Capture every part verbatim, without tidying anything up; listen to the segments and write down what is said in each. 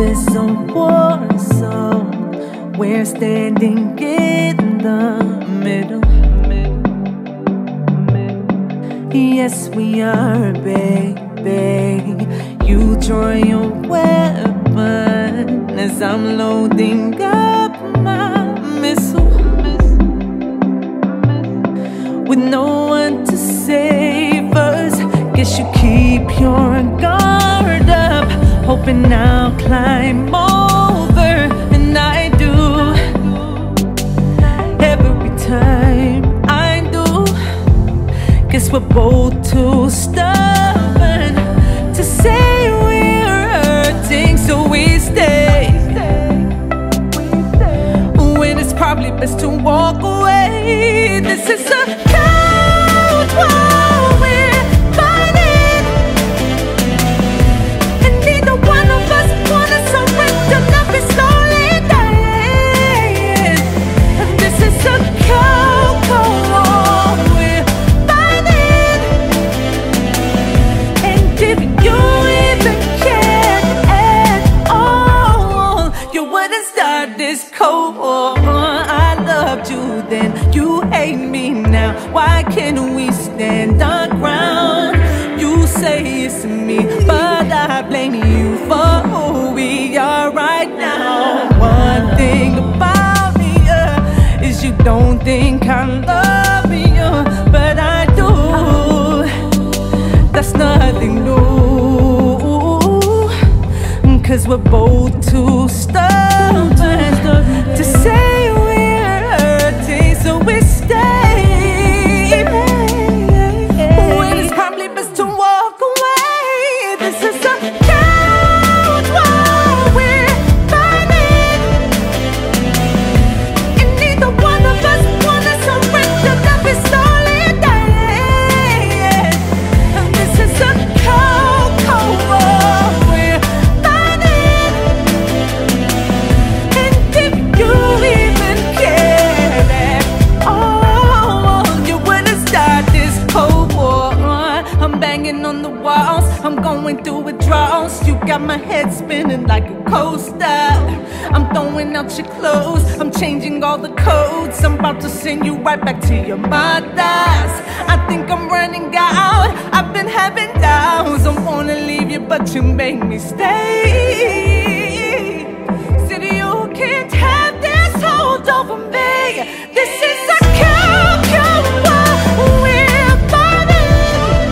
is a war zone. We're standing in the middle. Yes, we are, baby. You draw your weapon as I'm loading up my missile. With no one to save us, guess you keep your guard up, hoping I'll climb over, and I do. Every time I do, guess we're both too stubborn to say we're hurting, so we stay when it's probably best to walk away. This is a cold war we're fighting, and neither one of us wanna surrender. Love is slowly dying, and this is a cold, cold war we're fighting. And if you even cared at all, you wouldn't start this cold war. I loved you then, you hate me now. Why can't we stand our ground? You say it's me, but I blame you for who we are right now. One thing about me uh, is you don't think I love you, but I do. That's nothing new, 'cause we're both too stubborn to say we're hurting, so we stay when it's probably best to walk away. This is a cold war we're fighting, and neither one of us wanna surrender. Love is slowly dying, and this is a cold, cold war we're fighting. And if you even cared at all, you wouldn't start this cold war. I'm banging on the walls, I'm going through withdrawals. You got my head spinning like a coaster. I'm throwing out your clothes, I'm changing all the codes. I'm about to send you right back to your mothers. I think I'm running out, I've been having doubts. I wanna leave you, but you make me stay. Said you can't have this hold over me. This is a cold, cold war we're fighting,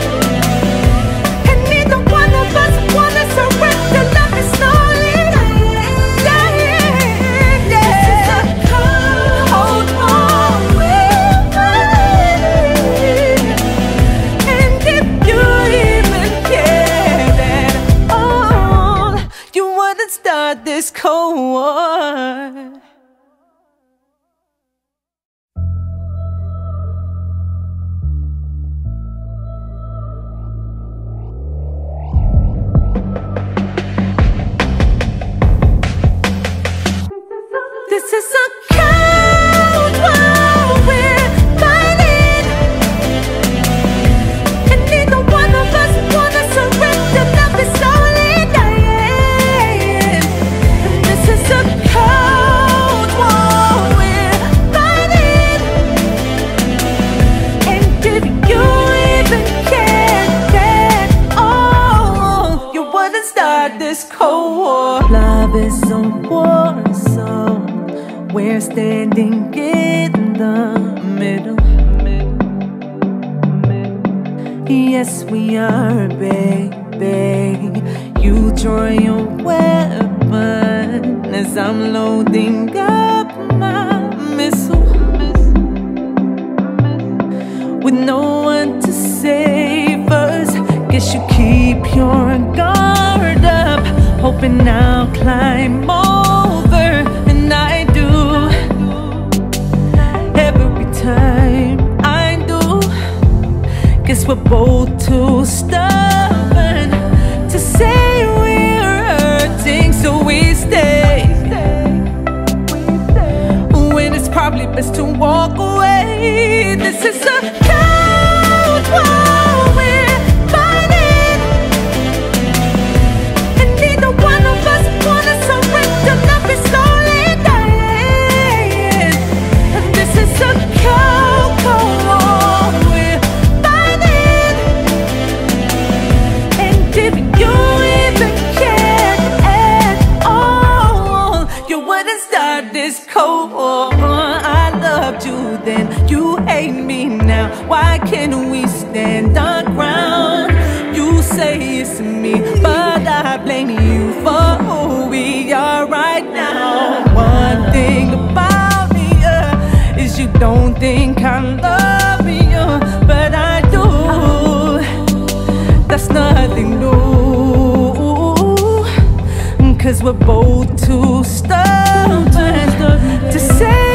and neither one of us wanna surrender. Love is slowly dying. This is a cold war we're fighting, and if you even cared at all, you wouldn't start this cold war. This is a cold war we're fighting, and neither one of us wanna surrender. Love is slowly dying, and this is a cold war we're fighting. And if you even cared at all, you wouldn't start this cold war. Love is a war zone. We're standing in the middle. Yes, we are, baby. You draw your weapon as I'm loading up my missile. With no one to save us, guess you keep your guard up, hoping I'll climb over, and I do. Every time I do, guess we're both too stubborn to say we're hurting, so we stay when it's probably best to walk away. This is a cold war we're fighting, and neither one of us and we stand our ground. You say it's me, but I blame you for who we are right now. One thing about me uh, is you don't think I love you, uh, but I do. That's nothing new, 'cause we're both too stubborn to say